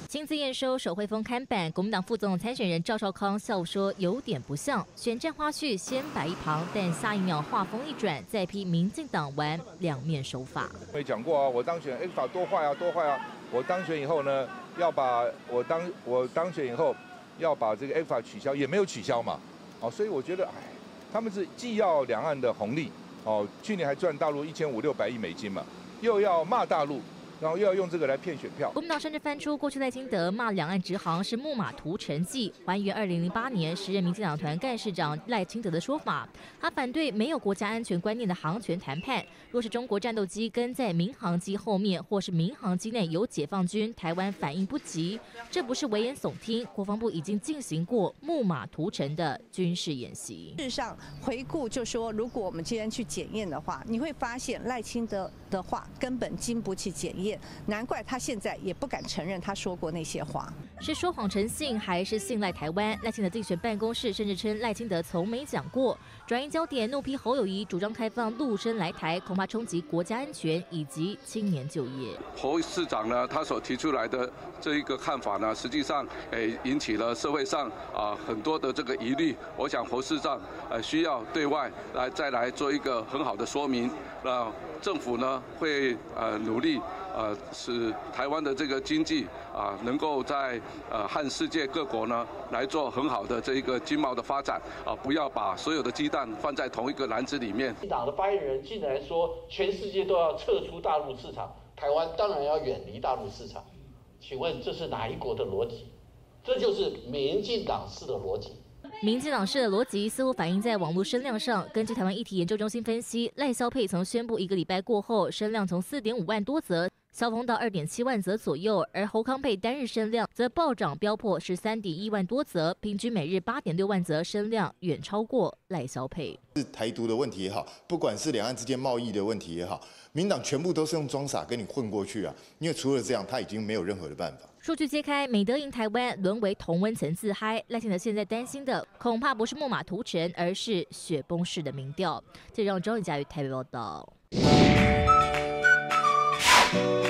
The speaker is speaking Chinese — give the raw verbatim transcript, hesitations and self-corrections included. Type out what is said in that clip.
亲自验收手绘风看板，国民党副总参选人赵少康笑说有点不像。选战花絮先摆一旁，但下一秒话锋一转，再批民进党玩两面手法。 没讲过啊，我当选 X 法多坏啊，多坏啊！我当选以后呢，要把我当我当选以后要把这个 X 法取消，也没有取消嘛。哦，所以我觉得，哎，他们是既要两岸的红利，哦，去年还赚大陆一千五六百亿美金嘛，又要骂大陆。 然后又要用这个来骗选票。 国民党甚至翻出过去赖清德骂两岸直航是木马屠城记，还原二零零八年时任民进党团干事长赖清德的说法。他反对没有国家安全观念的航权谈判，若是中国战斗机跟在民航机后面，或是民航机内有解放军，台湾反应不及，这不是危言耸听。国防部已经进行过木马屠城的军事演习。 事实上，回顾就说，如果我们今天去检验的话，你会发现赖清德的话根本经不起检验。 难怪他现在也不敢承认他说过那些话， 是说谎成性，还是信赖台湾？赖清德竞选办公室甚至称赖清德从没讲过。转移焦点，怒批侯友宜主张开放陆生来台，恐怕冲击国家安全以及青年就业。 侯市长呢，他所提出来的这一个看法呢，实际上诶引起了社会上啊很多的这个疑虑。我想侯市长呃需要对外来再来做一个很好的说明。那政府呢会呃努力。 呃，使台湾的这个经济啊，能够在呃和世界各国呢来做很好的这一个经贸的发展啊，不要把所有的鸡蛋放在同一个篮子里面。 党的发言人竟然说，全世界都要撤出大陆市场，台湾当然要远离大陆市场。请问这是哪一国的逻辑？这就是民进党式的逻辑。 民进党式的逻辑似乎反映在网络声量上。根据台湾议题研究中心分析，赖萧配曾宣布一个礼拜过后，声量从四点五万多则萧峰到二点七万则左右，而侯康配单日声量则暴涨飙破十三点一万多则，平均每日八点六万则，声量远超过赖萧配。 是台独的问题也好，不管是两岸之间贸易的问题也好，民党全部都是用装傻跟你混过去啊！因为除了这样，他已经没有任何的办法。 数据揭开，美德赢台湾沦为同温层自嗨。赖清德现在担心的恐怕不是木马屠城，而是雪崩式的民调。这让张丽佳于台北报道。